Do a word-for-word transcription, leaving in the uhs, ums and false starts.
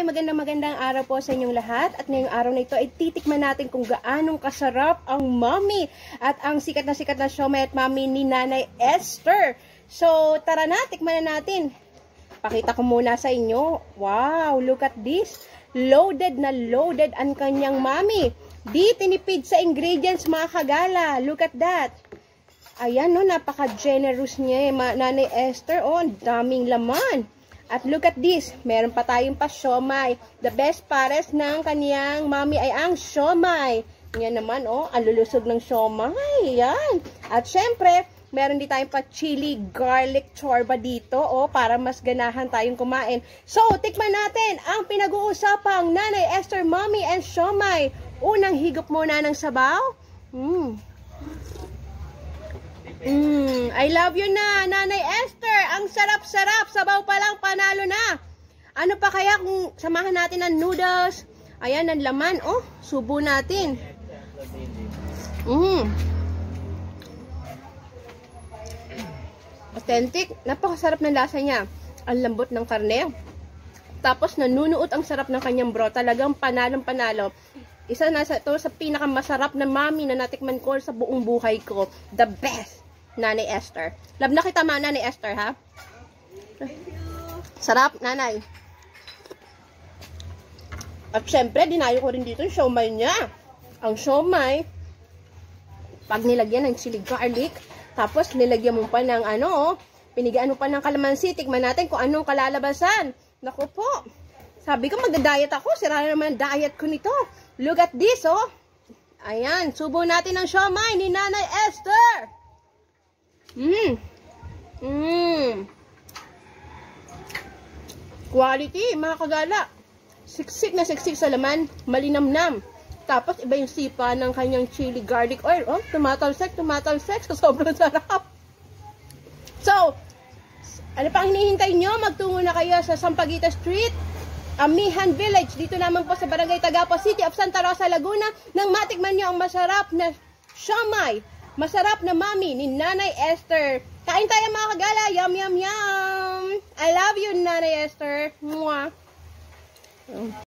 Hi! Magandang magandang araw po sa inyong lahat. At ngayong araw na ito ay titikman natin kung gaanong kasarap ang mommy at ang sikat na sikat na siomai at mommy ni Nanay Esther. So, tara na, tikman na natin. Pakita ko muna sa inyo. Wow, look at this. Loaded na loaded ang kanyang mommy. Di tinipid sa ingredients mga kagala. Look at that. Ayan, no, napaka-generous niya eh, Nanay Esther. Oh, ang daming laman. At look at this, meron pa tayong pa siomai. The best pares ng kaniyang mommy ay ang siomai. Yan naman, oh, ang lulusog ng siomai. Yan. At syempre, meron din tayong pa chili garlic chorba dito, oh, para mas ganahan tayong kumain. So, tikman natin ang pinag-uusapang Nanay Esther, mommy and siomai. Unang higop muna ng sabaw. Mmm. Mm, I love you na, Nanay Esther. Ang sarap-sarap. Sabaw pa lang, panalo na. Ano pa kaya kung samahan natin ng noodles? Ayan, ang laman. Oh, subo natin. Mm. Authentic. Napakasarap ng lasa niya. Ang lambot ng karne. Tapos, nanunuot ang sarap ng kanyang bro. Talagang panalong-panalo. Isa na sa, ito sa pinakamasarap na mommy na natikman ko sa buong buhay ko. The best. Nanay Esther. Love na kita ma, Nanay Esther, ha? Thank you. Sarap, Nanay. At syempre, dinayo ko rin dito yung siomai niya. Ang siomai, pag nilagyan ng chili garlic, tapos nilagyan mo pa ng ano, pinigaan mo pa ng kalamansi, tikman natin kung anong kalalabasan. Naku po. Sabi ko, magda-diet ako. Sira na naman ang diet ko nito. Look at this, oh. Ayan, subo natin ang siomai ni Nanay Esther. Mmm. Mmm. Quality, mga kagala. Siksik na siksik sa laman. Malinamnam. Tapos, iba yung sipa ng kanyang chili garlic oil. Oh, tumatalsek, tumatalsek. So, sobrang sarap. So, ano pang hinihintay nyo? Magtungo na kayo sa Sampaguita Street, Amihan Village. Dito naman po sa Barangay Tagapa, City of Santa Rosa, Laguna. Nang matikman nyo ang masarap na siomai. Masarap na mommy ni Nanay Esther. Kain tayo mga kagala. Yum, yum, yum. I love you, Nanay Esther. Mwah.